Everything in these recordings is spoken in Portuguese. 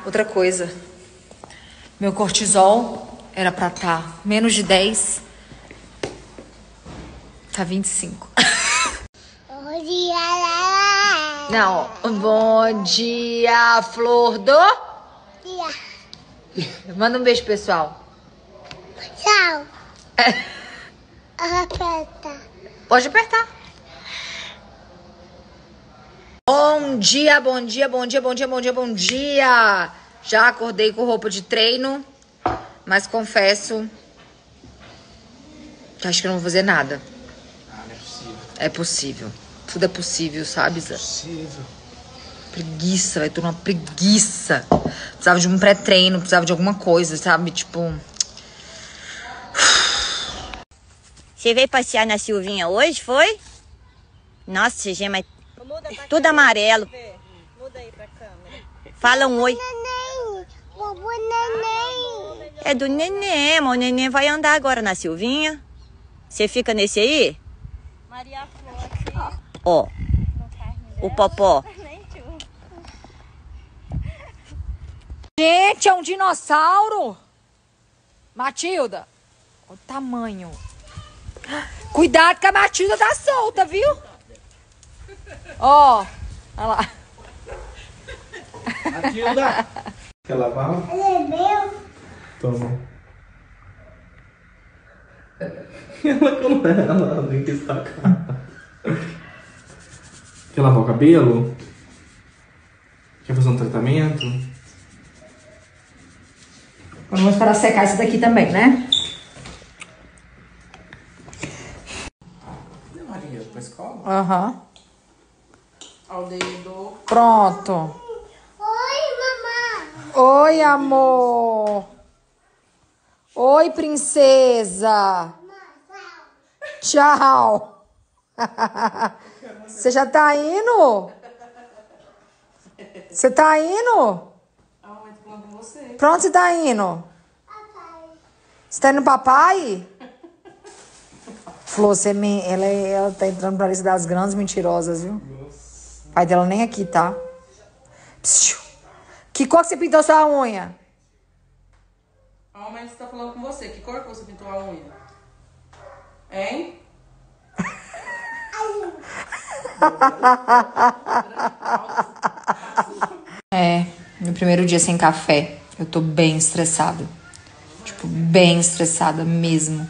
outra coisa. Meu cortisol era pra estar menos de 10. Tá 25. Bom dia, Lala. Não, bom dia, flor do... Dia. Manda um beijo, pessoal. Tchau. Aperta. Pode apertar. Bom dia, bom dia, bom dia, bom dia, bom dia, bom dia. Já acordei com roupa de treino, mas confesso que acho que eu não vou fazer nada. Ah, não é possível. É possível. Tudo é possível, sabe, Zé? É possível. Preguiça, vai ter uma preguiça. Precisava de um pré-treino, precisava de alguma coisa, sabe? Tipo... Você veio passear na Silvinha hoje, foi? Nossa, Gema, é tudo amarelo. Muda aí pra câmera. Fala um oi. Neném. Vovô neném. É do neném, mas o neném vai andar agora na Silvinha. Você fica nesse aí? Maria Flor aqui. Ó, No carrinho o dela. popó. Nem tio. Gente, é um dinossauro! Matilda! Olha o tamanho. Cuidado que a Matilda tá solta, viu? Ó, olha lá. Matilda! Quer lavar? Ele é meu. Toma. Ela tem que estacar. Quer lavar o cabelo? Quer fazer um tratamento? Agora vamos esperar secar isso daqui também, né? Maria, pra escola? Aham. Ao dedo. Pronto. Oi, mamãe. Oi, amor. Oi, princesa. Tchau. Você já tá indo? Você tá indo? A mamãe tá falando com você. Pra onde você tá indo? Você tá indo, papai? Flor, ela tá entrando pra lista das grandes mentirosas, viu? O pai dela nem aqui, tá? Psiu. Que cor que você pintou sua unha? A mamãe está falando com você. Que cor que você pintou a unha? Hein? É, meu primeiro dia sem café. Eu tô bem estressada. Tipo, bem estressada mesmo.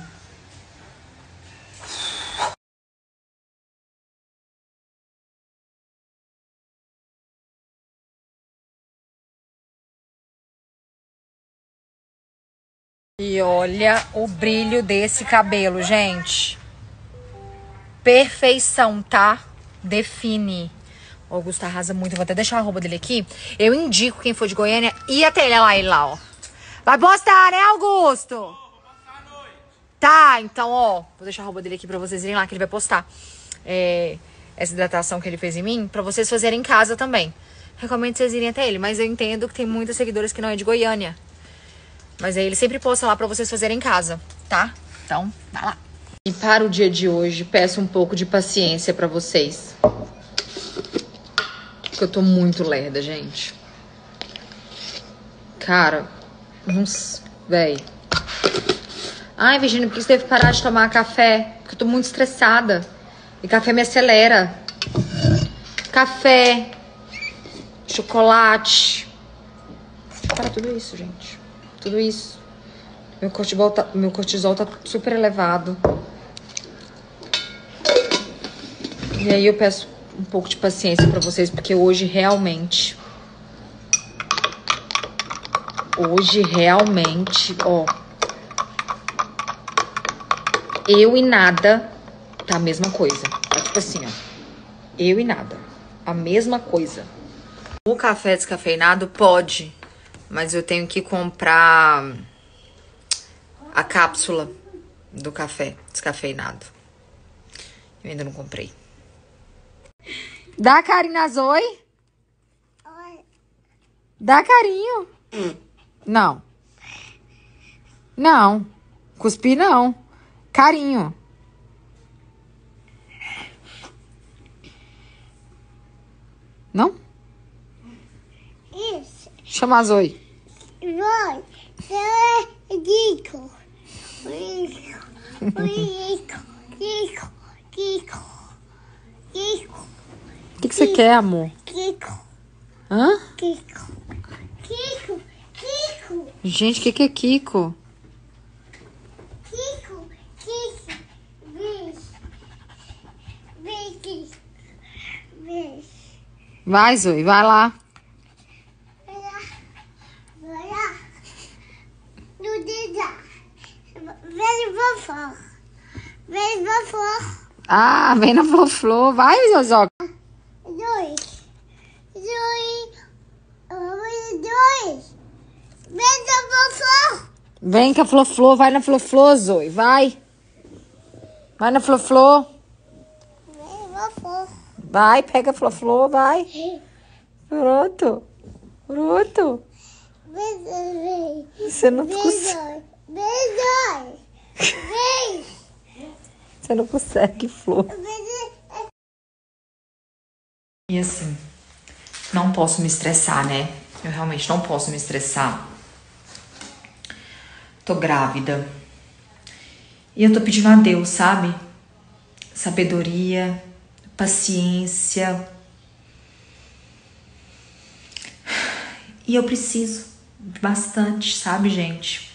E olha o brilho desse cabelo, gente. Perfeição, tá? Define. O Augusto arrasa muito. Eu vou até deixar a roupa dele aqui. Eu indico quem for de Goiânia ir até ele lá, ó. Vai postar, né, Augusto? Vou postar à noite. Tá, então, ó. Vou deixar a roupa dele aqui pra vocês irem lá, que ele vai postar. Essa hidratação que ele fez em mim, pra vocês fazerem em casa também. Recomendo vocês irem até ele, mas eu entendo que tem muitas seguidoras que não é de Goiânia. Mas aí ele sempre posta lá pra vocês fazerem em casa, tá? Então, vai lá. E para o dia de hoje, peço um pouco de paciência pra vocês. Porque eu tô muito lerda, gente. Cara, véi. Ai, Virginia, por que você teve que parar de tomar café? Porque eu tô muito estressada. E café me acelera. Café, chocolate. Para tudo isso, gente. Tudo isso. Meu cortisol tá super elevado. E aí eu peço um pouco de paciência pra vocês, porque hoje realmente, ó, eu e nada tá a mesma coisa. É tipo assim, ó, eu e nada, a mesma coisa. O café descafeinado pode, mas eu tenho que comprar a cápsula do café descafeinado. Eu ainda não comprei. Dá carinho na Zoe? Oi. Dá carinho. Não. Não. Cuspir não. Carinho. Não? Isso. Chama a Zoe. Vai. Kiko. O que você quer, amor? Kiko. Hã? Kiko. Kiko. Kiko. Gente, o que é Kiko? Kiko. Kiko. Vem. Vem. Vai, Zoe, vai lá. Vai lá. No dedo. Vem, vovó. Vem, vovó. Ah, vem na Flo-Flo. Vai, Zozó. Dois. Vem, vovó. Vem com a Flo-Flo. Vai na Flo-Flo, Zoe. Vai. Vai na Flo-Flo. Vem, vovó. Vai, pega a Flo-Flo, vai. Pronto. Pronto. Vem. Você não consegue. Vem. Você não consegue, Flo. Vem. E assim, não posso me estressar, né? Eu realmente não posso me estressar. Tô grávida. E eu tô pedindo a Deus, sabe? Sabedoria, paciência. E eu preciso bastante, sabe, gente?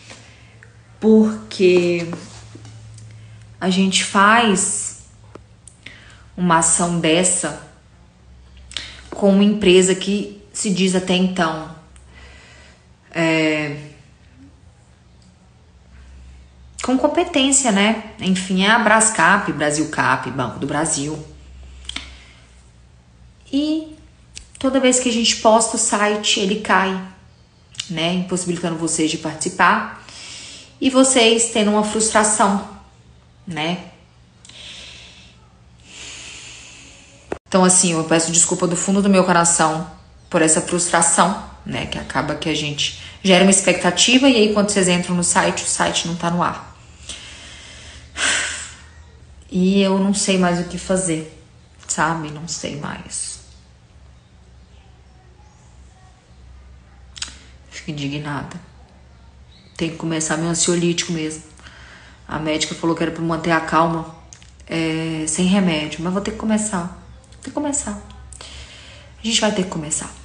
Porque a gente faz uma ação dessa com uma empresa que se diz até então com competência, né? Enfim, é a Brascap, Brasilcap, Banco do Brasil. E toda vez que a gente posta o site, ele cai, né? Impossibilitando vocês de participar. E vocês tendo uma frustração, né? Então, assim, eu peço desculpa do fundo do meu coração por essa frustração, né? Que acaba que a gente gera uma expectativa e aí quando vocês entram no site, o site não tá no ar. E eu não sei mais o que fazer, sabe? Não sei mais. Fico indignada. Tem que começar meu ansiolítico mesmo. A médica falou que era pra manter a calma, sem remédio, mas vou ter que começar. A gente vai ter que começar.